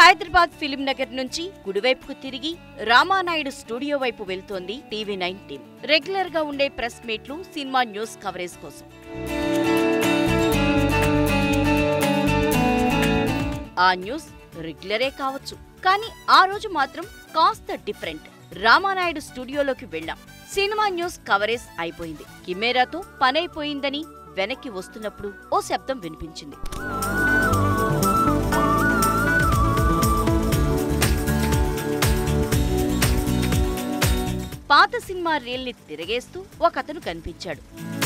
Hyderabad film Nagar నుంచి కుడివైపుకు తిరిగి రామానాయుడు స్టూడియో వైపు వెళ్తోంది టీవీ9 టీం. రెగ్యులర్ గా ఉండే ప్రెస్ మీట్లు, సినిమా న్యూస్ కవరేజ్ కోసం. ఆ న్యూస్ రెగ్యులరే కావచ్చు, కానీ ఆ రోజు మాత్రం కాస్త డిఫరెంట్. రామానాయుడు స్టూడియోలోకి వెళ్ళాం. సినిమా న్యూస్ కవరేజ్ అయిపోయింది. కెమెరాతో పనైపోయిందని వెనక్కి వస్తున్నప్పుడు ఓ శబ్దం వినిపించింది. పాత సినిమా రీల్ని తిరగేస్తూ ఒకతను కనిపించాడు.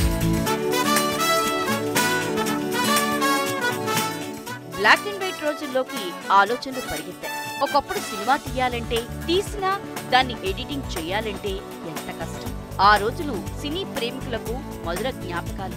బ్లాక్ అండ్ వైట్ రోజుల్లోకి ఆలోచనలు పరిగెత్తాయి. ఒకప్పుడు సినిమా తీయాలంటే, తీసినా దాన్ని ఎడిటింగ్ చెయ్యాలంటే ఎంత కష్టం. ఆ రోజులు సినీ ప్రేమికులకు మధుర జ్ఞాపకాలు.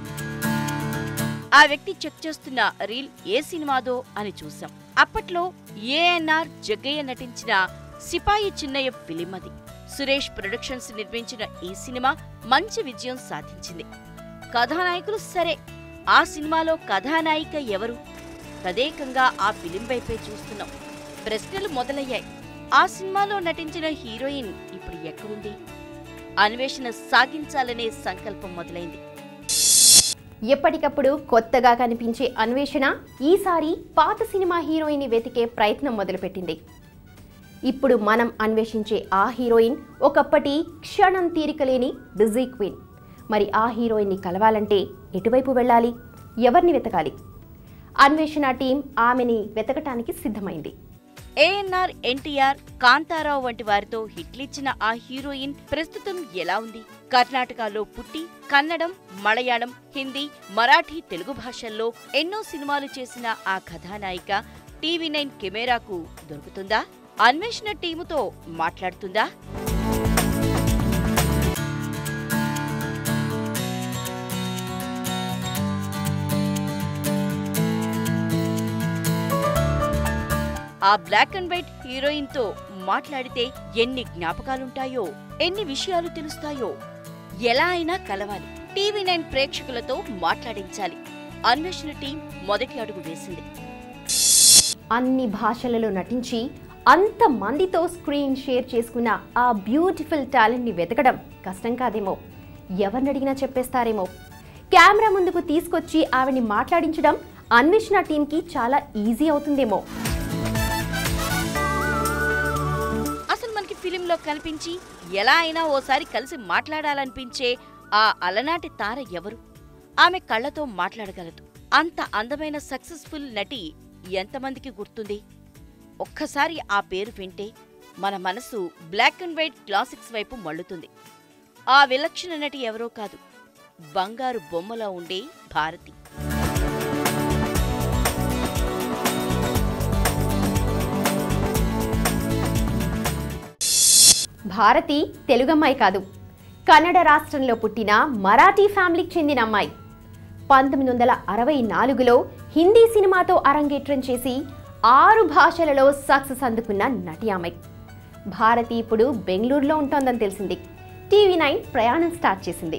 ఆ వ్యక్తి చెక్ చేస్తున్న రీల్ ఏ సినిమాదో అని చూశాం. అప్పట్లో ఏఎన్ఆర్ జగ్గయ్య నటించిన సిపాయి చిన్నయ్య ఫిలిం అది. సురేష్ ప్రొడక్షన్స్ నిర్మించిన ఈ సినిమా మంచి విజయం సాధించింది. కథానాయకులు సరే, ఆ సినిమాలో కథానాయిక ఎవరు? తదేకంగా ఆ ఫిలిం వైపే చూస్తున్నాం. ప్రశ్నలు మొదలయ్యాయి. ఆ సినిమాలో నటించిన హీరోయిన్ ఇప్పుడు ఎక్కడుంది? అన్వేషణ సాగించాలనే సంకల్పం మొదలైంది. ఎప్పటికప్పుడు కొత్తగా కనిపించే అన్వేషణ ఈసారి పాత సినిమా హీరోయిన్ వెతికే ప్రయత్నం మొదలుపెట్టింది. ఇప్పుడు మనం అన్వేషించే ఆ హీరోయిన్ ఒకప్పటి క్షణం తీరికలేని బిజీ క్వీన్. మరి ఆ హీరోయిన్ని కలవాలంటే ఎటువైపు వెళ్ళాలి? ఎవరిని వెతకాలి? అన్వేషణ టీం ఆమెని వెతకటానికి సిద్ధమైంది. ఏఎన్ఆర్, ఎన్టీఆర్, కాంతారావు వంటి వారితో హిట్లిచ్చిన ఆ హీరోయిన్ ప్రస్తుతం ఎలా ఉంది? కర్ణాటకలో పుట్టి కన్నడం, మలయాళం, హిందీ, మరాఠీ, తెలుగు భాషల్లో ఎన్నో సినిమాలు చేసిన ఆ కథానాయిక టీవీ9 కెమెరాకు దొరుకుతుందా? అన్వేషణ టీముతో మాట్లాడుతుందా? ఆ బ్లాక్ అండ్ వైట్ హీరోయిన్ తో మాట్లాడితే ఎన్ని జ్ఞాపకాలుంటాయో, ఎన్ని విషయాలు తెలుస్తాయో. ఎలా అయినా కలవాలి, టీవీ9 ప్రేక్షకులతో మాట్లాడించాలి. అన్వేషణ టీం మొదటి అడుగు వేసింది. అన్ని భాషలలో నటించి అంత మందితో స్క్రీన్ షేర్ చేసుకున్న ఆ బ్యూటిఫుల్ టాలెంట్ ని వెతకడం కష్టం కాదేమో. ఎవరిని అడిగినా చెప్పేస్తారేమో. కెమెరా ముందుకు తీసుకొచ్చి ఆవిడ్ని మాట్లాడించడం అన్వేషణ టీంకి చాలా ఈజీ అవుతుందేమో. అసలు మనకి ఫిలింలో కనిపించి ఎలా అయినా ఓసారి కలిసి మాట్లాడాలనిపించే ఆ అలనాటి తార ఎవరు? ఆమె కళ్లతో మాట్లాడగలదు. అంత అందమైన సక్సెస్ఫుల్ నటి ఎంతమందికి గుర్తుంది? ఒక్కసారి ఆ పేరు వింటే మన మనసు బ్లాక్ అండ్ వైట్ క్లాసిక్స్ వైపు మళ్లుతుంది. ఆ విలక్షణ నటి ఎవరో కాదు, బంగారు బొమ్మలా ఉండే భారతి. భారతి తెలుగమ్మాయి కాదు, కన్నడ రాష్ట్రంలో పుట్టిన మరాఠీ ఫ్యామిలీకి చెందిన అమ్మాయి. 1964లో హిందీ సినిమాతో అరంగేట్రం చేసి 6 భాషలలో సక్సెస్ అందుకున్న నటి ఆమె. భారతి ఇప్పుడు బెంగళూరులో ఉంటోందని తెలిసింది. టీవీ9 ప్రయాణం స్టార్ట్ చేసింది.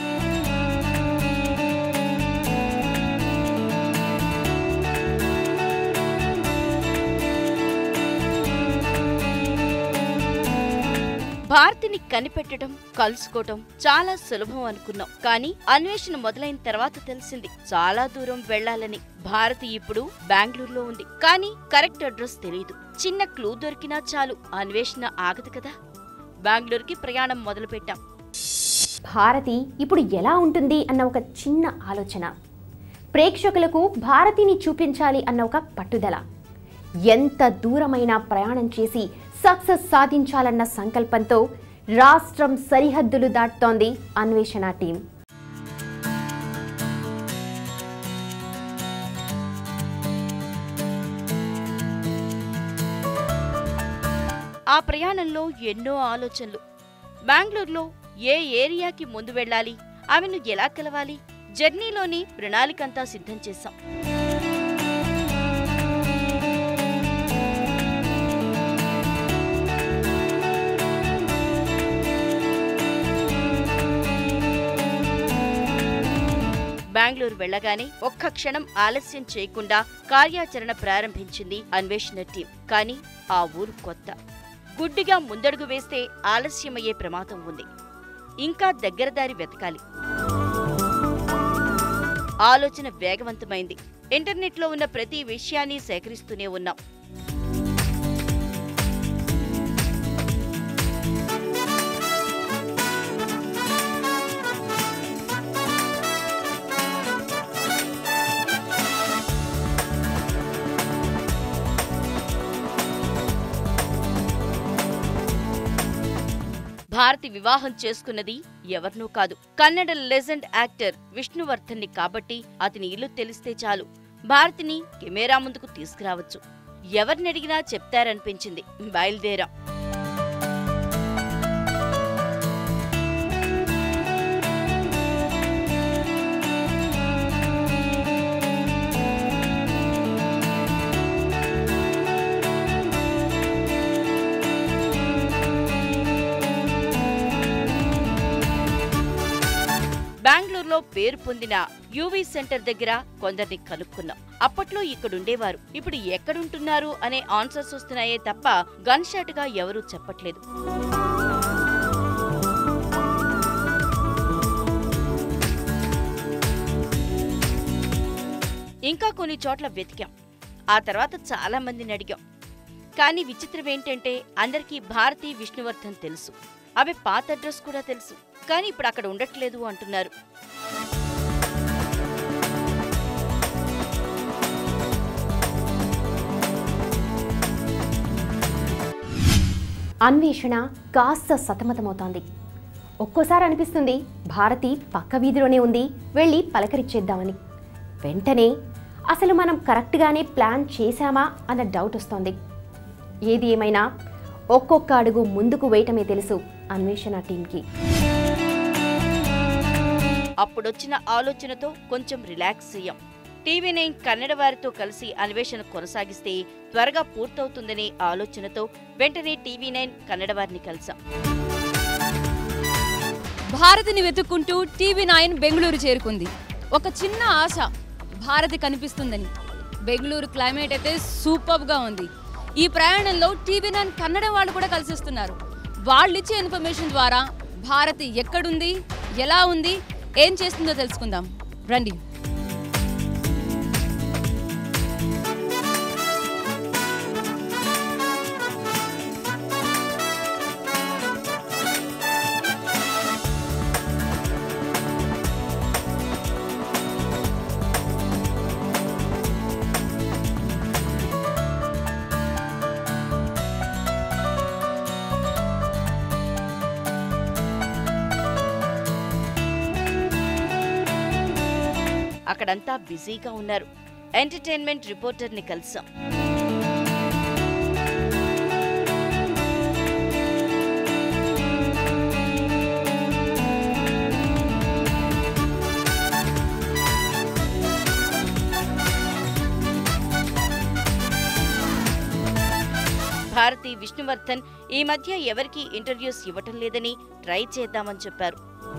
భారతిని కనిపెట్టడం, కలుసుకోవటం చాలా సులభం అనుకున్నాం. కానీ అన్వేషణ మొదలైన తర్వాత తెలిసింది చాలా దూరం వెళ్లాలని. భారతి ఇప్పుడు బెంగళూరులో ఉంది, కానీ కరెక్ట్ అడ్రస్ తెలియదు. చిన్న క్లూ దొరికినా చాలు, అన్వేషణ ఆగదు కదా. బెంగళూరుకి ప్రయాణం మొదలుపెట్టాం. భారతి ఇప్పుడు ఎలా ఉంటుంది అన్న ఒక చిన్న ఆలోచన, ప్రేక్షకులకు భారతిని చూపించాలి అన్న ఒక పట్టుదల, ఎంత దూరమైనా ప్రయాణం చేసి సక్సెస్ సాధించాలన్న సంకల్పంతో రాష్ట్రం సరిహద్దులు దాటుతోంది అన్వేషణ టీం. ఆ ప్రయాణంలో ఎన్నో ఆలోచనలు. బెంగళూరులో ఏ ఏరియాకి ముందు వెళ్ళాలి, ఆమెను ఎలా కలవాలి, జర్నీలోని ప్రణాళికంతా సిద్ధం చేశాం. బెంగళూరు వెళ్లగానే ఒక్క క్షణం ఆలస్యం చేయకుండా కార్యాచరణ ప్రారంభించింది అన్వేషణ టీం. కానీ ఆ ఊరు కొత్త. గుడ్డిగా ముందడుగు వేస్తే ఆలస్యమయ్యే ప్రమాదం ఉంది. ఇంకా దగ్గరదారి వెతకాలి. ఆలోచన వేగవంతమైంది. ఇంటర్నెట్లో ఉన్న ప్రతి విషయాన్ని సేకరిస్తూనే ఉన్నాం. భారతి వివాహం చేసుకున్నది ఎవర్నూ కాదు, కన్నడ లెజెండ్ యాక్టర్ విష్ణువర్ధన్ని. కాబట్టి అతని ఇల్లు తెలిస్తే చాలు భారతిని కెమెరా ముందుకు తీసుకురావచ్చు. ఎవరినడిగినా చెప్తారనిపించింది. బయలుదేరాం. బెంగళూరులో పేరు పొందిన యూవీ సెంటర్ దగ్గర కొందరిని కనుక్కున్నాం. అప్పట్లో ఇక్కడుండేవారు, ఇప్పుడు ఎక్కడుంటున్నారు అనే ఆన్సర్స్ వస్తున్నాయే తప్ప గన్ షాట్ గా ఎవరూ చెప్పట్లేదు. ఇంకా కొన్ని చోట్ల వెతికాం. ఆ తర్వాత చాలా మందిని అడిగాం. కానీ విచిత్రం ఏంటంటే అందరికీ భారతి, విష్ణువర్ధన్ తెలుసు. అవి పాత అడ్రస్ కూడా తెలుసు. కానీ ఇప్పుడు అక్కడ ఉండట్లేదు అంటున్నారు. అన్వేషణ కాస్త సతమతమవుతోంది. ఒక్కోసారి అనిపిస్తుంది భారతి పక్క వీధిలోనే ఉంది, వెళ్ళి పలకరించేద్దామని. వెంటనే అసలు మనం కరెక్ట్గానే ప్లాన్ చేశామా అన్న డౌట్ వస్తోంది. ఏది ఏమైనా ఒక్కొక్క అడుగు ముందుకు వేయటమే తెలుసు అన్వేషణ టీంకి. అప్పుడొచ్చిన ఆలోచనతో కొంచెం రిలాక్స్ అయ్యాం. TV9 కన్నడ వారితో కలిసి అన్వేషణ కొనసాగిస్తే త్వరగా పూర్తవుతుందనే ఆలోచనతో వెంటనే TV9 కన్నడ వారిని కలిసాం. భారతిని వెతుక్కుంటూ TV9 బెంగళూరు చేరుకుంది. ఒక చిన్న ఆశ, భారతి కనిపిస్తుందని. బెంగళూరు క్లైమేట్ అయితే సూపర్గా ఉంది. ఈ ప్రయాణంలో TV9 కన్నడ వాళ్ళు కూడా కలిసిస్తున్నారు. వాళ్ళిచ్చే ఇన్ఫర్మేషన్ ద్వారా భారతి ఎక్కడుంది, ఎలా ఉంది, ఏం చేస్తుందో తెలుసుకుందాం రండి. అక్కడంతా బిజీగా ఉన్నారు. ఎంటర్టైన్మెంట్ రిపోర్టర్ని కలిసాం. భారతి, విష్ణువర్ధన్ ఈ మధ్య ఎవరికీ ఇంటర్వ్యూస్ ఇవ్వటం లేదని ట్రై చేద్దామని చెప్పారు.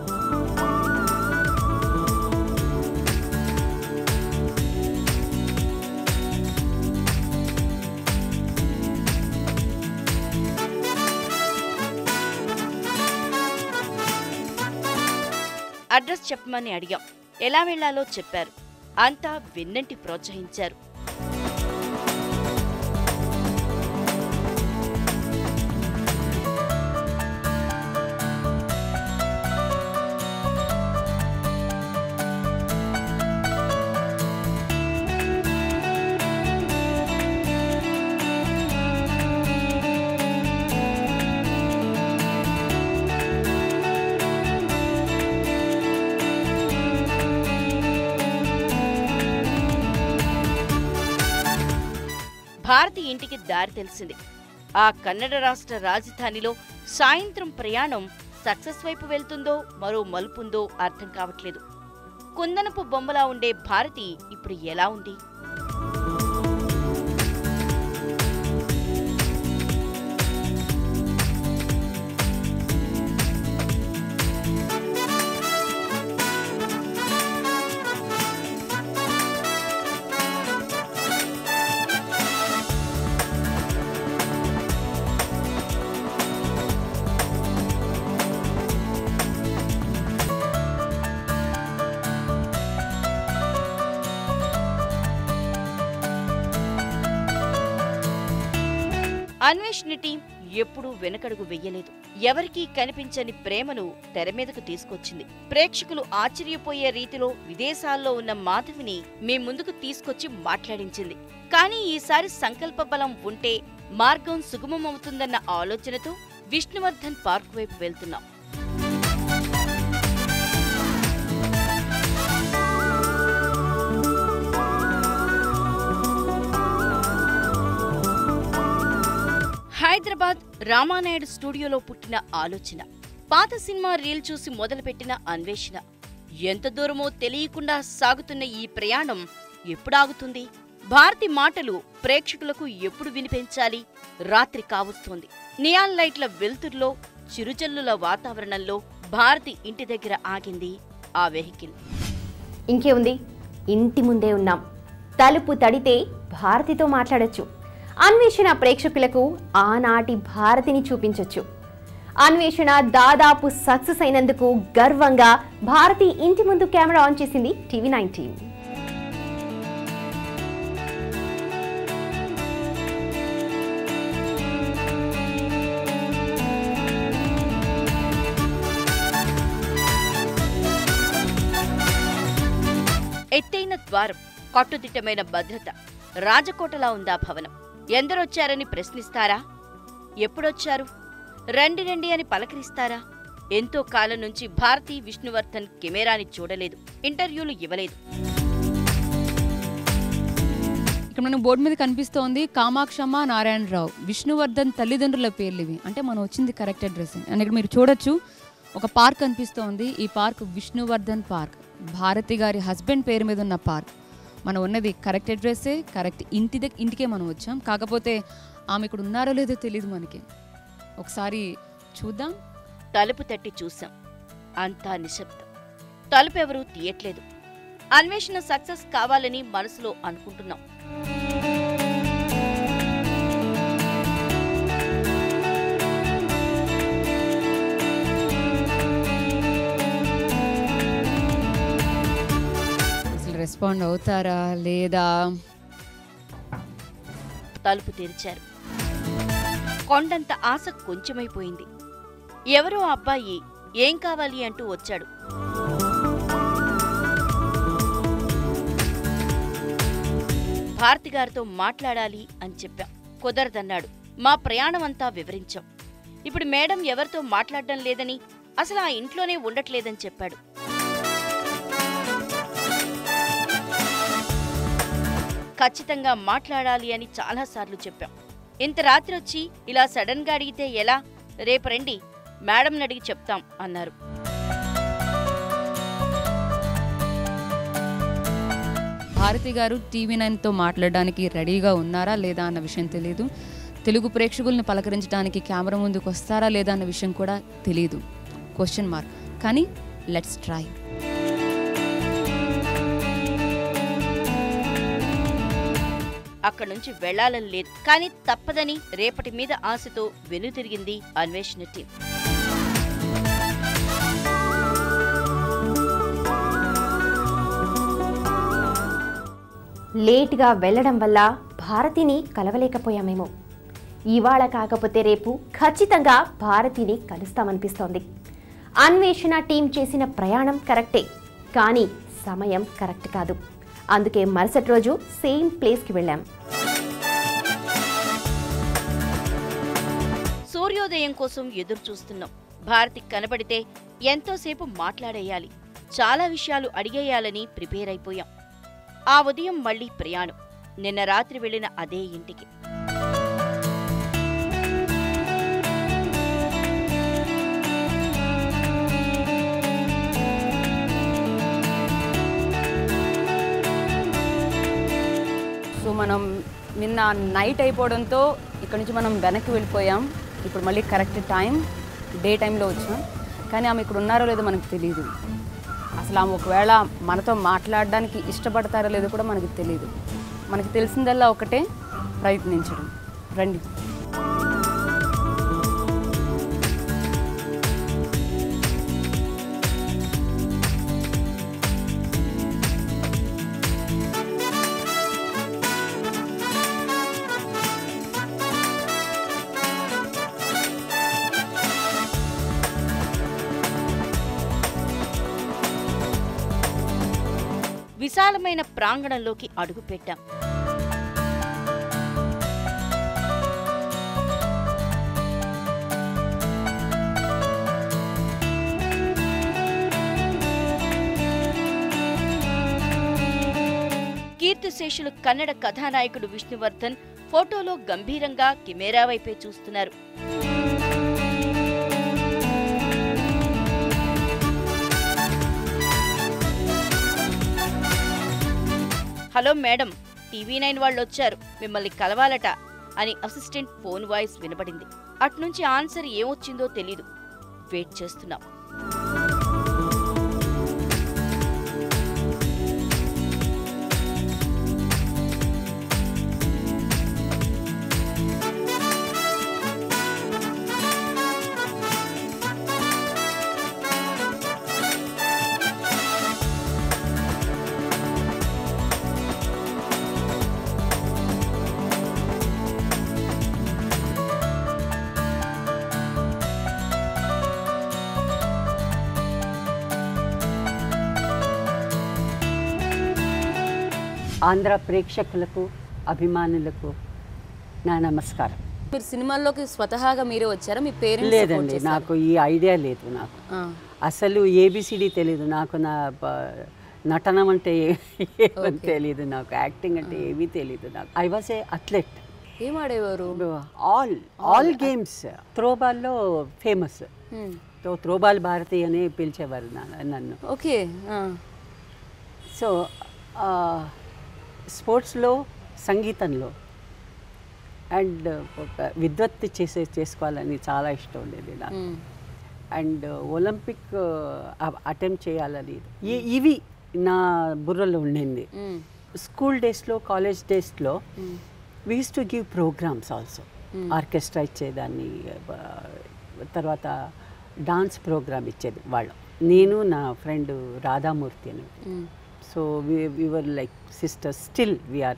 అడ్రస్ చెప్పమని అడిగాం. ఎలా వెళ్లాలో చెప్పారు. అంతా వెన్నంటి ప్రోత్సహించారు. భారతి ఇంటికి దారి తెలిసింది. ఆ కన్నడ రాష్ట్ర రాజధానిలో సాయంత్రం ప్రయాణం సక్సెస్ వైపు వెళ్తుందో మరో మలుపుందో అర్థం కావట్లేదు. కుందనపు బొమ్మలా ఉండే భారతి ఇప్పుడు ఎలా ఉంది? అన్వేషణ టీం ఎప్పుడూ వెనకడుగు వెయ్యలేదు. ఎవరికీ కనిపించని ప్రేమను తెరమీదకు తీసుకొచ్చింది. ప్రేక్షకులు ఆశ్చర్యపోయే రీతిలో విదేశాల్లో ఉన్న మాధవిని మీ ముందుకు తీసుకొచ్చి మాట్లాడించింది. కానీ ఈసారి సంకల్ప బలం ఉంటే మార్గం సుగమమవుతుందన్న ఆలోచనతో విష్ణువర్ధన్ పార్క్ వైపు వెళ్తున్నాం. హైదరాబాద్ రామానాయుడు స్టూడియోలో పుట్టిన ఆలోచన. పాత సినిమా రీల్ చూసి మొదలుపెట్టిన అన్వేషణ. ఎంత దూరమో తెలియకుండా సాగుతున్న ఈ ప్రయాణం ఎప్పుడాగుతుంది? భారతి మాటలు ప్రేక్షకులకు ఎప్పుడు వినిపించాలి? రాత్రి కావస్తోంది. నియాన్ లైట్ల వెలుతుర్లో, చిరుజల్లుల వాతావరణంలో భారతి ఇంటి దగ్గర ఆగింది ఆ వెహికల్. ఇంకేముంది, ఇంటి ముందే ఉన్నాం. తలుపు తడితే భారతితో మాట్లాడొచ్చు. అన్వేషణ ప్రేక్షకులకు ఆనాటి భారతిని చూపించొచ్చు. అన్వేషణ దాదాపు సక్సెస్ అయినందుకు గర్వంగా భారతి ఇంటి ముందు కెమెరా ఆన్ చేసింది టీవీ9 టీం. ఎత్తైన ద్వారం, కట్టుదిట్టమైన భద్రత, రాజకోటలా ఉందా భవనం. ఎందరొచ్చారని ప్రశ్నిస్తారా? ఎప్పుడొచ్చారు? రండి రండి అని పలకరిస్తారా? ఎంతో కాలం నుంచి భారతి విష్ణువర్ధన్ కెమెరాని చూడలేదు, ఇంటర్వ్యూలు ఇవ్వలేదు. ఇక్కడ మనం బోర్డు మీద కనిపిస్తోంది కామాక్షమ్మ నారాయణరావు, విష్ణువర్ధన్ తల్లిదండ్రుల పేర్లు ఇవి. అంటే మనం వచ్చింది కరెక్ట్ అడ్రస్. అండ్ ఇక్కడ మీరు చూడొచ్చు ఒక పార్క్ కనిపిస్తోంది. ఈ పార్క్ విష్ణువర్ధన్ పార్క్, భారతి గారి హస్బెండ్ పేరు మీద ఉన్న పార్క్. మనం ఉన్నది కరెక్ట్ అడ్రస్సే, కరెక్ట్ ఇంటికే మనం వచ్చాం. కాకపోతే ఆమె ఇక్కడ ఉన్నారో లేదో తెలియదు మనకి. ఒకసారి చూద్దాం. తలుపు తట్టి చూసాం, అంతా నిశ్శబ్దం. తలుపు ఎవరూ తీయట్లేదు. అన్వేషణ సక్సెస్ కావాలని మనసులో అనుకుంటున్నాం. రెస్పాండ్ అవుతారా లేదా? తలుపు తెరిచారు. కొండంత ఆశ కొంచెమైపోయింది. ఎవరో అబ్బాయి ఏం కావాలి అంటూ వచ్చాడు. భారతి గారితో మాట్లాడాలి అని చెప్పాం. కుదరదన్నాడు. మా ప్రయాణమంతా వివరించాం. ఇప్పుడు మేడం ఎవరితో మాట్లాడడం లేదని, అసలు ఆ ఇంట్లోనే ఉండట్లేదని చెప్పాడు. ఖచ్చితంగా మాట్లాడాలి అని చాలాసార్లు చెప్పాం. ఇంత రాత్రి వచ్చి ఇలా సడన్ గా అడిగితే ఎలా? రేపు రండి, మేడంని అడిగి చెప్తాం అన్నారు. భారతి గారు టీవీ9తో మాట్లాడడానికి రెడీగా ఉన్నారా లేదా అన్న విషయం తెలియదు. తెలుగు ప్రేక్షకుల్ని పలకరించడానికి కెమెరా ముందుకు వస్తారా లేదా అన్న విషయం కూడా తెలియదు. Question mark. కానీ లెట్స్ ట్రై. అక్కడి నుంచి వెళ్లాలని లేదు, కానీ తప్పదని రేపటి మీద ఆశతో వెనుతిరిగింది అన్వేషణ టీం. లేట్గా వెళ్లడం వల్ల భారతిని కలవలేకపోయామేమో. ఇవాళ కాకపోతే రేపు ఖచ్చితంగా భారతిని కలుస్తామనిపిస్తోంది. అన్వేషణ టీం చేసిన ప్రయాణం కరెక్టే, కానీ సమయం కరెక్ట్ కాదు. అందుకే మరుసటి రోజు సేమ్ ప్లేస్కి వెళ్ళాం. సూర్యోదయం కోసం ఎదురు చూస్తున్నాం. భారతి కనబడితే ఎంతోసేపు మాట్లాడేయాలి, చాలా విషయాలు అడిగేయాలని ప్రిపేర్ అయిపోయాం. ఆ ఉదయం మళ్లీ ప్రయాణం. నిన్న రాత్రి వెళ్లిన అదే ఇంటికి. సో మనం నిన్న నైట్ అయిపోవడంతో ఇక్కడ నుంచి మనం వెనక్కి వెళ్ళిపోయాం. ఇప్పుడు మళ్ళీ కరెక్ట్ టైం, డే టైంలో వచ్చాం. కానీ ఆమె ఇక్కడ ఉన్నారో లేదో మనకు తెలియదు. అసలు ఆమె ఒకవేళ మనతో మాట్లాడడానికి ఇష్టపడతారో లేదో కూడా మనకు తెలియదు. మనకు తెలిసిందల్లా ఒకటే, ప్రయత్నించడం. రండి. విశాలమైన ప్రాంగణంలోకి అడుగుపెట్టాం. కీర్తిశేషులు కన్నడ కథానాయకుడు విష్ణువర్ధన్ ఫోటోలో గంభీరంగా కెమెరా వైపే చూస్తున్నారు. హలో మేడం, TV9 వాళ్ళు వచ్చారు, మిమ్మల్ని కలవాలట అని అసిస్టెంట్ ఫోన్ వాయిస్ వినబడింది. అట్నుంచి ఆన్సర్ ఏమొచ్చిందో తెలీదు. వెయిట్ చేస్తున్నాం. ఆంధ్ర ప్రేక్షకులకు అభిమానులకు నా నమస్కారం. మీరు సినిమాల్లోకి స్వతహాగా మీరే వచ్చారా? మీ పేరెంట్స్ లేదండి, నాకు ఈ ఐడియా లేదు. నాకు అసలు ABCD తెలీదు. నాకు నా నటనం అంటే ఏమని తెలీదు, నాకు యాక్టింగ్ అంటే ఏమీ తెలీదు. నాకు ఐ వాజ్ ఏ అథ్లెట్. ఏం ఆడేవారు? All games. త్రోబాల్లో ఫేమస్. త్రోబాల్ భారతి అని పిలిచేవారు నన్ను. ఓకే. సో స్పోర్ట్స్లో, సంగీతంలో అండ్ ఒక విద్వత్తి చేసుకోవాలని చాలా ఇష్టం ఉండేది నాకు. అండ్ ఒలింపిక్ అటెంప్ట్ చేయాలని ఇవి నా బుర్రలో ఉండింది. స్కూల్ డేస్లో, కాలేజ్ డేస్లో we use to give programmes also. Orchestra ఇచ్చేదాన్ని, తర్వాత డాన్స్ ప్రోగ్రామ్ ఇచ్చేది వాళ్ళు. నేను నా ఫ్రెండ్ రాధామూర్తి అని. So we were like sisters. Still we are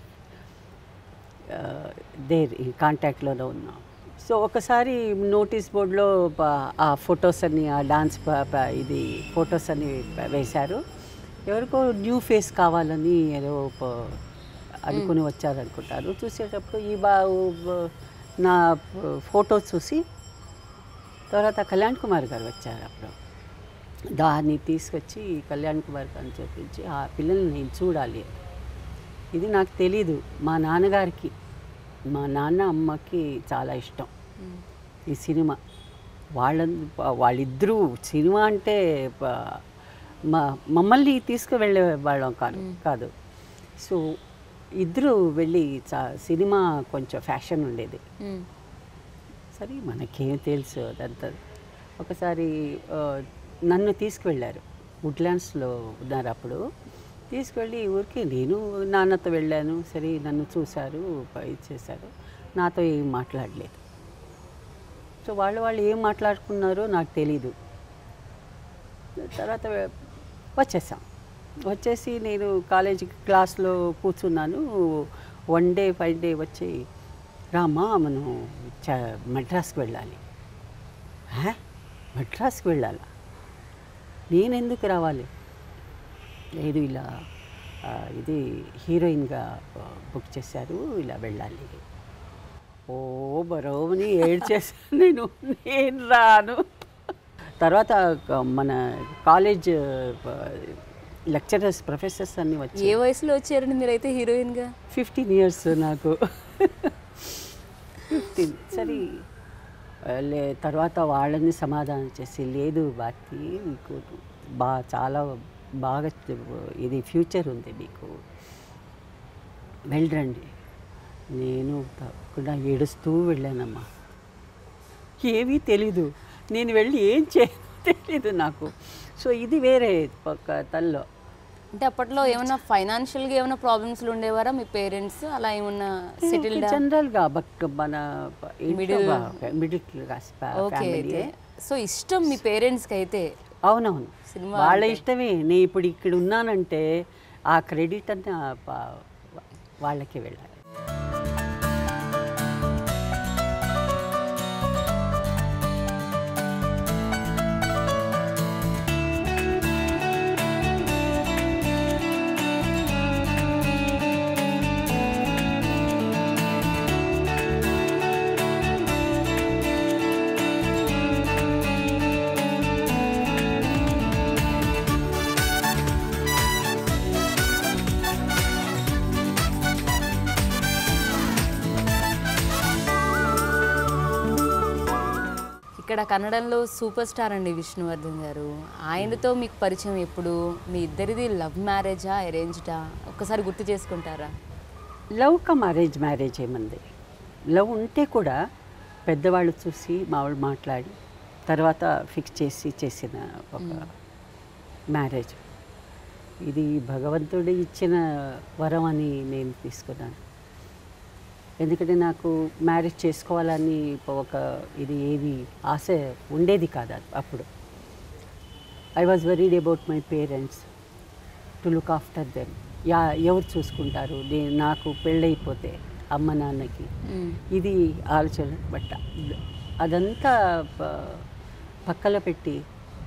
there in కాంటాక్ట్లోనే ఉన్నాం. సో ఒకసారి నోటీస్ బోర్డులో ఆ ఫొటోస్ అన్ని, ఆ డాన్స్ ఇది ఫొటోస్ అన్ని వేశారు. ఎవరికో న్యూ ఫేస్ కావాలని ఏదో అనుకుని వచ్చారనుకుంటారు. చూసేటప్పుడు ఈ నా ఫొటోస్ చూసి తర్వాత కళ్యాణ్ కుమార్ గారు వచ్చారు. అప్పుడు దాన్ని తీసుకొచ్చి కళ్యాణ్ కుమార్ అని చెప్పించి ఆ పిల్లల్ని నేను చూడాలి. ఇది నాకు తెలీదు. మా నాన్నగారికి, మా నాన్న అమ్మకి చాలా ఇష్టం ఈ సినిమా. వాళ్ళిద్దరూ సినిమా అంటే మమ్మల్ని తీసుకువెళ్ళే వాళ్ళం కాదు. సో ఇద్దరు వెళ్ళి సినిమా కొంచెం ఫ్యాషన్ ఉండేది. సరే మనకేం తెలుసు అదంతా. ఒకసారి నన్ను తీసుకువెళ్ళారు. వుడ్లాండ్స్లో ఉన్నారు అప్పుడు. తీసుకువెళ్ళి ఊరికి నేను నాన్నతో వెళ్ళాను. సరే నన్ను చూశారు, ఇచ్చేశారు. నాతో ఏం మాట్లాడలేదు. సో వాళ్ళు ఏం మాట్లాడుకున్నారో నాకు తెలీదు. తర్వాత వచ్చేసి నేను కాలేజీ క్లాస్లో కూర్చున్నాను. 1 డే 5 డే వచ్చి, రామ్మా మనం మద్రాస్కి వెళ్ళాలి. మద్రాస్కి వెళ్ళాలా? నేనెందుకు రావాలి? లేదు, ఇలా ఇది హీరోయిన్గా బుక్ చేశారు, ఇలా వెళ్ళాలి. ఓ బరోని ఏడ్చేసాను నేను రాను. తర్వాత మన కాలేజ్ లెక్చరర్స్, ప్రొఫెసర్స్ అన్నీ వచ్చి. ఏ వయసులో వచ్చారండి మీరైతే హీరోయిన్గా? 15 years నాకు. 15. సరే తర్వాత వాళ్ళని సమాధానం చేసి, లేదు భారతి, మీకు చాలా బాగా ఇది ఫ్యూచర్ ఉంది, మీకు వెళ్ళండి. నేను తప్పకుండా ఏడుస్తూ వెళ్ళానమ్మా. ఏమీ తెలీదు, నేను వెళ్ళి ఏం తెలీదు నాకు. సో ఇది వేరే ఒక తల్లో. అంటే అప్పట్లో ఏమైనా ఫైనాన్షియల్గా ఏమైనా ప్రాబ్లమ్స్లు ఉండేవారా మీ పేరెంట్స్? అలా ఏమైనా సెటిల్డ్? జనరల్గా మన మిడిల్ క్లాస్ ఫ్యామిలీ. సో ఇష్టం మీ పేరెంట్స్కి అయితే? అవునవును, వాళ్ళ ఇష్టమే. నేను ఇప్పుడు ఇక్కడ ఉన్నానంటే ఆ క్రెడిట్ అన్న వాళ్ళకే వెళ్ళాలి. ఇక్కడ కన్నడంలో సూపర్ స్టార్ అండి విష్ణువర్ధన్ గారు. ఆయనతో మీకు పరిచయం ఎప్పుడు? మీ ఇద్దరిది లవ్ మ్యారేజా, అరేంజ్డా? ఒక్కసారి గుర్తు చేసుకుంటారా? లవ్ కమ్ మ్యారేజ్ ఏమంది. లవ్ ఉంటే కూడా పెద్దవాళ్ళు చూసి మావాళ్ళు మాట్లాడి తర్వాత ఫిక్స్ చేసి చేసిన ఒక మ్యారేజ్. ఇది భగవంతుడు ఇచ్చిన వరం అని నేను తీసుకున్నాను. ఎందుకంటే నాకు మ్యారేజ్ చేసుకోవాలని ఒక ఇది ఏది ఆశ ఉండేది కాదు అప్పుడు. I was worried about my parents, to look after them. ఎవరు చూసుకుంటారు నాకు పెళ్ళైపోతే అమ్మ నాన్నకి, ఇది ఆలోచన. బట్ అదంతా పక్కన పెట్టి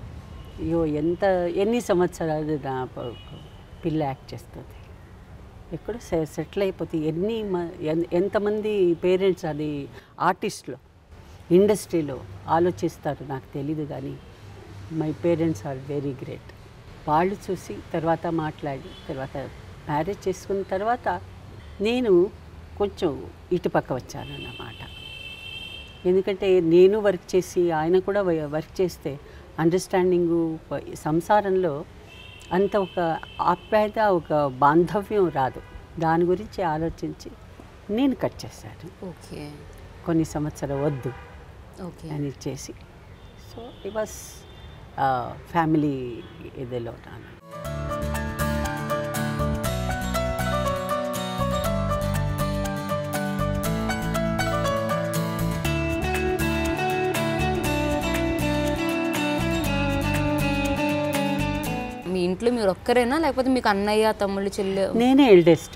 ఎన్ని సంవత్సరాలు నా పిల్ల యాక్ట్ చేస్తుంది, ఎక్కడ సెటిల్ అయిపోతే ఎంతమంది పేరెంట్స్ అది ఆర్టిస్ట్లో ఇండస్ట్రీలో ఆలోచిస్తారు నాకు తెలీదు. కానీ my parents are very great. వాళ్ళు చూసి తర్వాత మాట్లాడి తర్వాత మ్యారేజ్ చేసుకున్న తర్వాత నేను కొంచెం ఇటుపక్క వచ్చానన్నమాట. ఎందుకంటే నేను వర్క్ చేసి ఆయన కూడా వర్క్ చేస్తే అండర్స్టాండింగు సంసారంలో అంత ఒక ఆప్యాయత ఒక బాంధవ్యం రాదు. దాని గురించి ఆలోచించి నేను కట్ చేశాను. ఓకే, కొన్ని సంవత్సరాలు వద్దు ఓకే అని చేసి. సో ఇట్ వాస్ ఫ్యామిలీ ఇదిలో నాన్న. మీ ఇంట్లో మీరు ఒక్కరేనా, లేకపోతే మీకు అన్నయ్య, తమ్ముళ్ళు, చెల్లె? నేనే ఎల్డెస్ట్.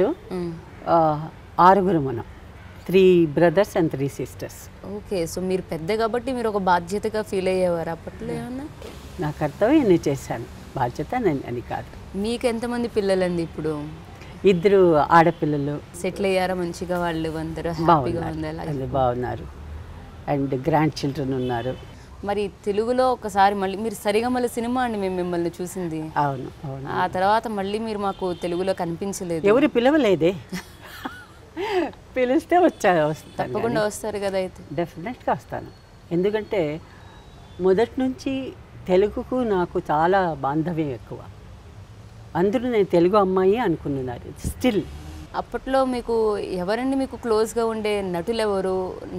6 మనం, 3 brothers and 3 sisters. Okay, so మీరు పెద్ద కాబట్టి మీరు ఒక బాధ్యతగా ఫీల్ అయ్యేవారు అప్పట్లో ఏమన్నా? నా కర్తవ్యం నేను చేశాను, బాధ్యత అని కాదు. మీకు ఎంతమంది పిల్లలండి ఇప్పుడు? 2 ఆడపిల్లలు. సెటిల్ అయ్యారా మంచిగా? వాళ్ళు అందరూ హ్యాపీగా ఉందా? బాగున్నారు. అండ్ గ్రాండ్ చిల్డ్రన్ ఉన్నారు. మరి తెలుగులో ఒకసారి మళ్ళీ మీరు సరిగమల సినిమా అండి మేము మిమ్మల్ని చూసింది. అవును అవును. ఆ తర్వాత మళ్ళీ మీరు మాకు తెలుగులో కనిపించలేదు. ఎవరు పిలవలేదే. పిలిస్తే వస్తాను. తప్పకుండా వస్తారు కదా? అయితే డెఫినెట్గా వస్తాను. ఎందుకంటే మొదటి నుంచి తెలుగుకు నాకు చాలా బాంధవ్యం ఎక్కువ. అందరూ నేను తెలుగు అమ్మాయి అనుకున్నారు. స్టిల్ అప్పట్లో మీకు ఎవరండి మీకు క్లోజ్గా ఉండే నటులు ఎవరు?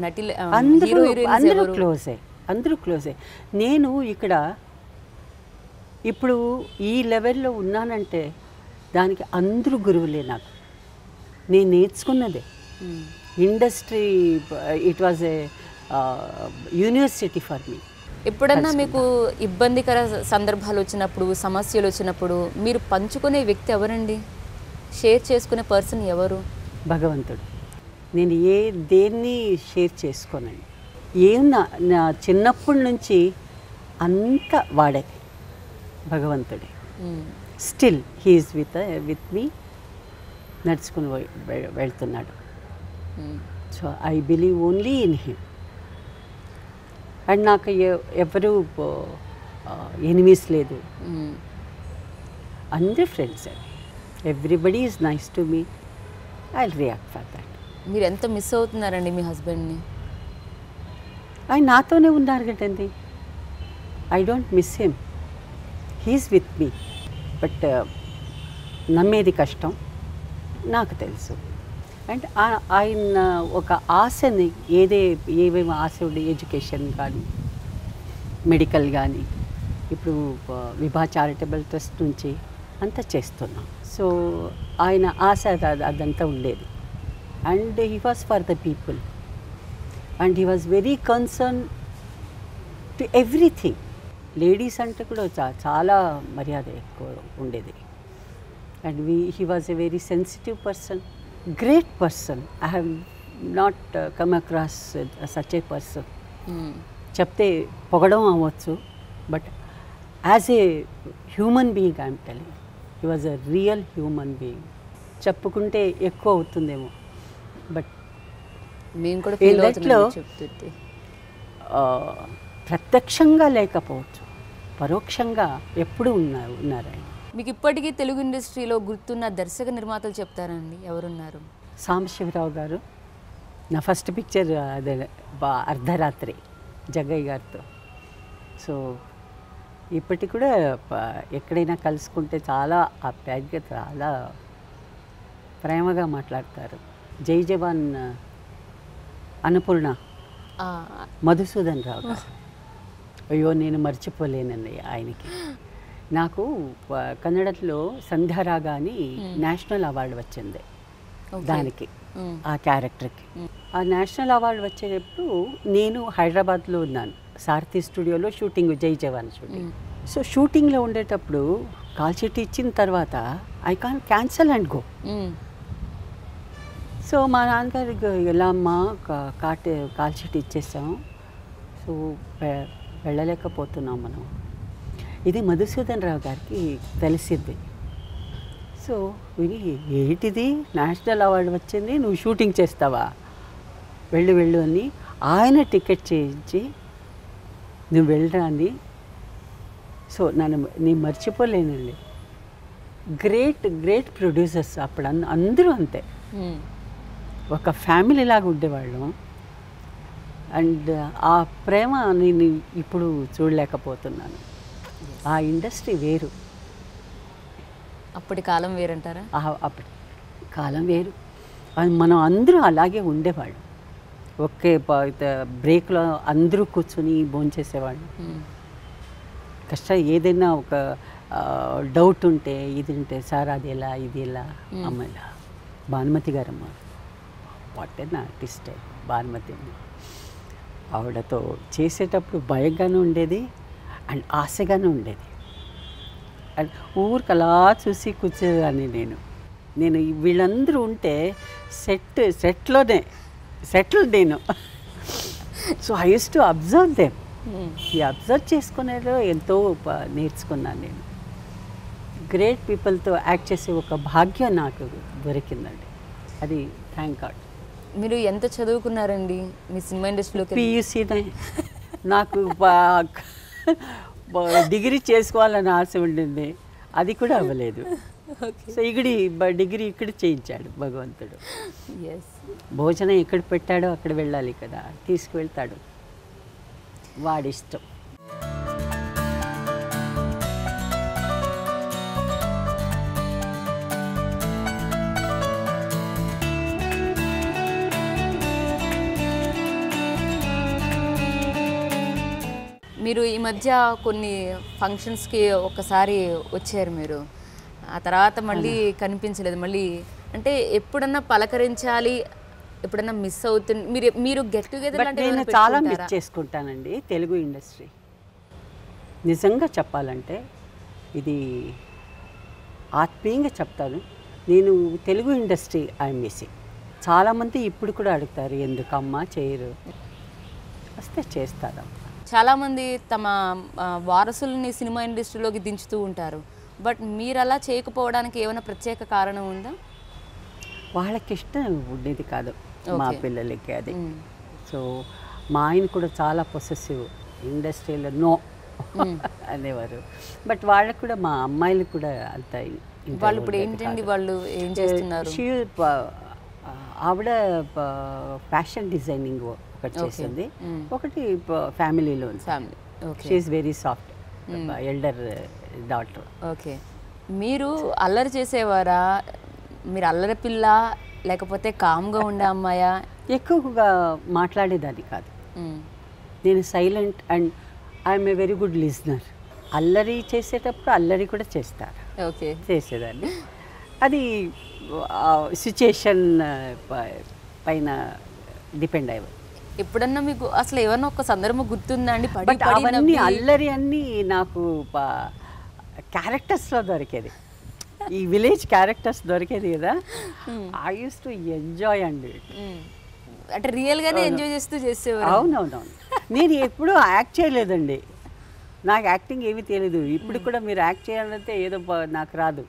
అందరూ క్లోజే. నేను ఇక్కడ ఇప్పుడు ఈ లెవెల్లో ఉన్నానంటే దానికి అందరూ గురువులే. నాకు నేను నేర్చుకున్నదే industry. It was a university for me. ఎప్పుడన్నా మీకు ఇబ్బందికర సందర్భాలు వచ్చినప్పుడు, సమస్యలు వచ్చినప్పుడు మీరు పంచుకునే వ్యక్తి ఎవరండి? షేర్ చేసుకునే పర్సన్ ఎవరు? భగవంతుడు. నేను దేన్ని షేర్ చేసుకోనండి. నా చిన్నప్పటి నుంచి అంత వాడే భగవంతుడే. స్టిల్ హీఈస్ విత్ మీ, నడుచుకుని వెళ్తున్నాడు. So I believe only in him. And నాకు ఎవరు ఎనిమీస్ లేదు, అందరూ friends. Everybody is nice to me. I will react for that. మీరు ఎంత మిస్ అవుతున్నారండి మీ హస్బెండ్ని? ఆయన నాతోనే ఉన్నారు కదండి. I don't miss him, he's with me. But నమ్మేది కష్టం, నాకు తెలుసు. అండ్ ఆయన ఒక ఆశని ఏవేమో ఆశ ఉండే, ఎడ్యుకేషన్ కానీ మెడికల్ కానీ ఇప్పుడు విభా చారిటబుల్ ట్రస్ట్ నుంచి అంతా చేస్తున్నాం. సో ఆయన ఆశ అదంతా ఉండేది. And he was for the people and he was very concern to everything. Ladies అంటే కూడా చాలా మర్యాద ఎక్కువ ఉండేది. And he was a very sensitive person, great person. I have not come across such a person. చెప్తే పొగడం అవ్వచ్చు, but as a human being I'm telling, he was a real human being. చెప్పుకుంటే ఎక్కువ అవుతుందేమో, బట్ మేము కూడా ఇంట్లో ప్రత్యక్షంగా లేకపోవచ్చు, పరోక్షంగా ఎప్పుడు ఉన్నారు ఆయన. మీకు ఇప్పటికీ తెలుగు ఇండస్ట్రీలో గుర్తున్న దర్శక నిర్మాతలు చెప్తారండి, ఎవరున్నారు? సాంబశివరావు గారు. నా ఫస్ట్ పిక్చర్ అదే అర్ధరాత్రి జగ్గయ్య గారితో. సో ఇప్పటికి కూడా ఎక్కడైనా కలుసుకుంటే చాలా ఆప్యాయంగా చాలా ప్రేమగా మాట్లాడతారు. జై జవాన్ అన్నపూర్ణ మధుసూదన్ రావు గారు. అయ్యో నేను మర్చిపోలేనండి ఆయనకి. నాకు కన్నడలో సంధ్యారాగా అని నేషనల్ అవార్డు వచ్చింది దానికి, ఆ క్యారెక్టర్కి. ఆ నేషనల్ అవార్డు వచ్చేటప్పుడు నేను హైదరాబాద్లో ఉన్నాను, సారథి స్టూడియోలో షూటింగ్, జై జవాన్ షూటింగ్. సో షూటింగ్లో ఉండేటప్పుడు కాల్ షీట్ ఇచ్చిన తర్వాత I can cancel and go. So మా నాన్నగారికి ఎలా అమ్మా కాల్ షీట్ ఇచ్చేసాం, సో వెళ్ళలేకపోతున్నాం మనం. ఇది మధుసూదన్ రావు గారికి తెలిసింది. సో విని ఏంటిది నేషనల్ అవార్డు వచ్చింది, నువ్వు షూటింగ్ చేస్తావా, వెళ్ళు వెళ్ళు అని ఆయన టికెట్ చేయించి నువ్వు వెళ్ళరా అని. సో నేను మర్చిపోలేనండి. గ్రేట్ ప్రొడ్యూసర్స్ అప్పుడు అందరూ అంతే, ఒక ఫ్యామిలీ లాగా ఉండేవాళ్ళం. అండ్ ఆ ప్రేమ నేను ఇప్పుడు చూడలేకపోతున్నాను. ఆ ఇండస్ట్రీ వేరు, అప్పటి కాలం వేరంటారా? అప్పటి కాలం వేరు. మనం అందరూ అలాగే ఉండేవాళ్ళు. ఒకే బ్రేక్లో అందరూ కూర్చొని భోంచేసేవాళ్ళు. కష్టం ఏదైనా ఒక డౌట్ ఉంటే ఇది ఉంటే, సార్ అది ఎలా ఇది ఎలా, అమ్మ ఇలా. భానుమతి గారమ్మ వాట్ ఎన్ ఆర్టిస్ట్ భానుమతి అమ్మ. ఆవిడతో చేసేటప్పుడు భయంగానే ఉండేది అండ్ ఆశగానే ఉండేది. అండ్ ఊరికి అలా చూసి కూర్చేదాన్ని నేను వీళ్ళందరూ ఉంటే సెట్లోనే సెటిల్ నేను. So I use to observe them. ఈ అబ్జర్వ్ చేసుకునేలో ఎంతో నేర్చుకున్నాను నేను. గ్రేట్ పీపుల్తో యాక్ట్ చేసే ఒక భాగ్యం నాకు దొరికిందండి, అది థ్యాంక్ గాడ్. మీరు ఎంత చదువుకున్నారండి మీ సినిమా ఇండస్ట్రీలోకి? పియూసీనే. నాకు డిగ్రీ చేసుకోవాలని ఆశ ఉండింది, అది కూడా అవ్వలేదు. సో డిగ్రీ ఇక్కడ చేయించాడు భగవంతుడు. భోజనం ఎక్కడ పెట్టాడో అక్కడ వెళ్ళాలి కదా, తీసుకువెళ్తాడు, వాడిష్టం. మీరు ఈ మధ్య కొన్ని ఫంక్షన్స్కి ఒకసారి వచ్చారు మీరు, ఆ తర్వాత మళ్ళీ కనిపించలేదు. మళ్ళీ అంటే ఎప్పుడన్నా పలకరించాలి, ఎప్పుడన్నా మిస్ అవుతుంది మీరు గెట్ టుగెదర్ అంటే? నేను చాలా మిస్ చేసుకుంటానండి తెలుగు ఇండస్ట్రీ. నిజంగా చెప్పాలంటే ఇది ఆత్మీయంగా చెప్తాను, నేను తెలుగు ఇండస్ట్రీ ఐఎమ్ మిస్సింగ్. చాలామంది ఇప్పుడు కూడా అడుగుతారు ఎందుకమ్మా చేయరు, వస్తే చేస్తారమ్మా. చాలామంది తమ వారసుల్ని సినిమా ఇండస్ట్రీలోకి దించుతూ ఉంటారు, బట్ మీరు అలా చేయకపోవడానికి ఏమైనా ప్రత్యేక కారణం ఉందా? వాళ్ళకి ఇష్టం ఉండేది కాదు మా పిల్లలకి అది. సో మా ఆయన కూడా చాలా పొసెసివ్, ఇండస్ట్రీలో నో అనేవారు. బట్ వాళ్ళకు కూడా, మా అమ్మాయిలు కూడా అంత. వాళ్ళు ఇప్పుడు ఏంటండి, వాళ్ళు ఏం చేస్తున్నారు? ఆవిడ ఫ్యాషన్ డిజైనింగ్ ఒకటి చేసింది, ఒకటి ఫ్యామిలీలో. She is very soft, elder daughter. Okay, మీరు అల్లరి చేసేవారా? మీరు అల్లరి పిల్ల లేకపోతే కామ్గా ఉండే అమ్మాయా? ఎక్కువగా మాట్లాడేదాన్ని కాదు, నేను silent and I'm a very good listener. అల్లరి చేసేటప్పుడు అల్లరి కూడా చేస్తారు, ఓకే చేసేదాన్ని. అది సిచ్యుయేషన్ పైన డిపెండ్ అయ్యేది. ఎప్పుడన్నా మీకు అసలు ఏమన్నా ఒక సందర్భం గుర్తుందా అండి? బట్ అవన్నీ అల్లరి అన్నీ నాకు క్యారెక్టర్స్లో దొరికేది, ఈ విలేజ్ క్యారెక్టర్స్ దొరికేది కదా. ఐ యూస్ టు ఎంజాయ్ అండి, అంటే రియల్గానే ఎంజాయ్ చేస్తూ చేసేవారు? అవునవునవును. నేను ఎప్పుడూ యాక్ట్ చేయలేదండి, నాకు యాక్టింగ్ ఏమీ తెలియదు. ఇప్పుడు కూడా మీరు యాక్ట్ చేయాలంటే ఏదో నాకు రాదు.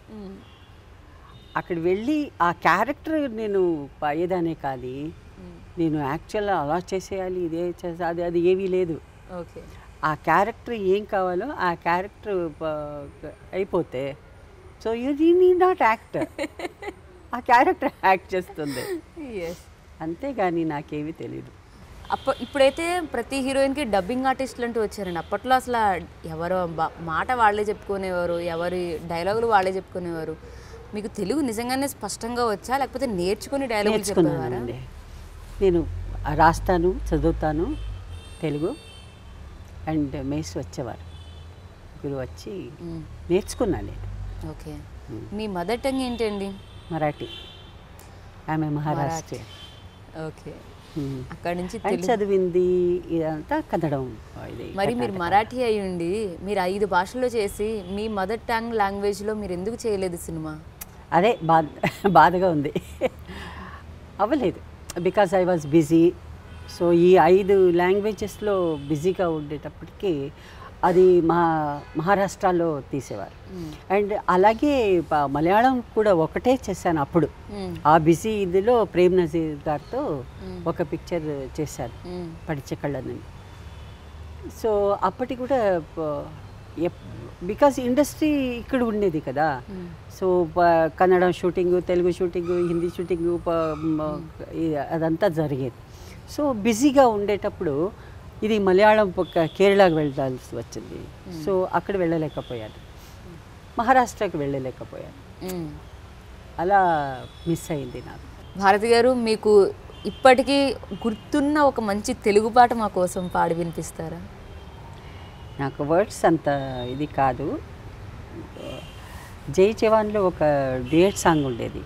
అక్కడ వెళ్ళి ఆ క్యారెక్టర్ నేను పోయేదానే కానీ నేను యాక్చువల్గా అలా చేసేయాలి, ఇదే చేసేది అది ఏమీ లేదు. ఓకే, ఆ క్యారెక్టర్ ఏం కావాలో ఆ క్యారెక్టర్ అయిపోతే, so you need not act, ఆ క్యారెక్టర్ యాక్ట్ చేస్తుంది, అంతేగాని నాకేమీ తెలియదు. ఇప్పుడైతే ప్రతి హీరోయిన్కి డబ్బింగ్ ఆర్టిస్టులు అంటూ వచ్చారండి. అప్పట్లో అసలు ఎవరో మాట వాళ్ళే చెప్పుకునేవారు, ఎవరి డైలాగులు వాళ్ళే చెప్పుకునేవారు. మీకు తెలుగు నిజంగానే స్పష్టంగా వచ్చా, లేకపోతే నేర్చుకుని డైలాగులు చెప్పేవారా? నేర్చుకున్నానండి. నేను రాస్తాను, చదువుతాను తెలుగు. అండ్ మేస్ వచ్చేవారు, గురువు వచ్చి నేర్చుకున్నాను నేను. ఓకే. మీ మదర్ టంగ్ ఏంటండి? మరాఠీ. ఆమె మహారాష్ట్ర. ఓకే. అక్కడి నుంచి చదివింది ఇదంతా కన్నడం. మరి మీరు మరాఠీ అయి ఉండి మీరు 5 భాషల్లో చేసి మీ మదర్ టంగ్ లాంగ్వేజ్లో మీరు ఎందుకు చేయలేదు సినిమా? అదే బాధగా ఉంది. అవ్వలేదు because I was busy. So ఈ 5 లాంగ్వేజెస్లో బిజీగా ఉండేటప్పటికి అది మహారాష్ట్రలో తీసేవారు. అండ్ అలాగే మలయాళం కూడా ఒకటే చేశాను అప్పుడు. ఆ బిజీ ఇదిలో ప్రేమ్ నజీర్ గారితో ఒక పిక్చర్ చేశాను, పడిచకళ్ళని. సో అప్పటి కూడా బికాజ్ ఇండస్ట్రీ ఇక్కడ ఉండేది కదా. So Kannada shooting, Telugu shooting, Hindi shooting అదంతా జరిగేది. సో బిజీగా ఉండేటప్పుడు ఇది మలయాళం కేరళకు వెళ్ళాల్సి వచ్చింది. సో అక్కడ వెళ్ళలేకపోయాను, మహారాష్ట్రకి వెళ్ళలేకపోయాను. అలా మిస్ అయింది నాకు. భారతి గారు, మీకు ఇప్పటికీ గుర్తున్న ఒక మంచి తెలుగు పాట మా కోసం పాడి వినిపిస్తారా? నాకు వర్డ్స్ అంత ఇది కాదు. జై జవాన్లో ఒక డ్యూయట్ సాంగ్ ఉండేది.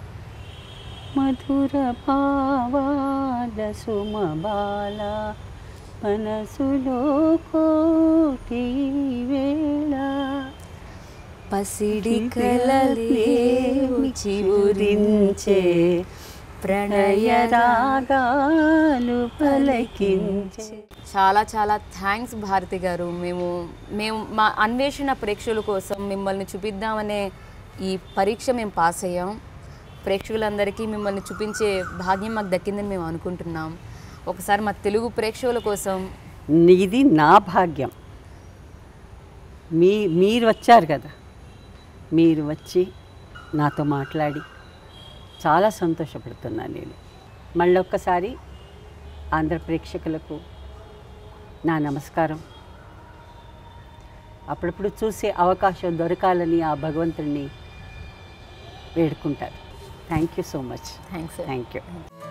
మధుర భావాల సుమబాల మనసులో కోటి వేళ పసిడి కలలేవు చివురించే ప్రణయ రాగాలు పలకించే. చాలా చాలా థ్యాంక్స్ భారతి గారు. మేము మా అన్వేషణ ప్రేక్షకుల కోసం మిమ్మల్ని చూపిద్దామనే ఈ పరీక్ష మేము పాస్ అయ్యాం. ప్రేక్షకులందరికీ మిమ్మల్ని చూపించే భాగ్యం మాకు దక్కిందని మేము అనుకుంటున్నాం. ఒకసారి మా తెలుగు ప్రేక్షకుల కోసం. ఇది నా భాగ్యం. మీరు వచ్చారు కదా, మీరు వచ్చి నాతో మాట్లాడి చాలా సంతోషపడుతున్నాను నేను. మళ్ళొక్కసారి ఆంధ్ర ప్రేక్షకులకు నా నమస్కారం. అప్పుడప్పుడు చూసే అవకాశం దొరకాలని ఆ భగవంతుడిని వేడుకుంటారు. Thank you so much. Thanks. Thank you.